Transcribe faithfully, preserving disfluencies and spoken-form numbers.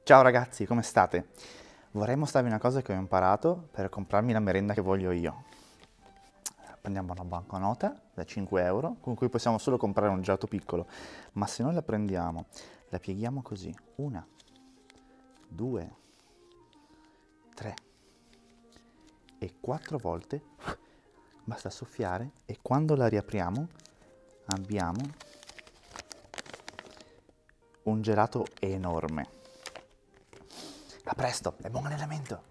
Ciao ragazzi, come state? Vorrei mostrarvi una cosa che ho imparato per comprarmi la merenda che voglio io. Prendiamo una banconota da cinque euro, con cui possiamo solo comprare un gelato piccolo, ma se noi la prendiamo, la pieghiamo così, una, due, tre e quattro volte, basta soffiare e quando la riapriamo abbiamo un gelato enorme. A presto, è buon allenamento!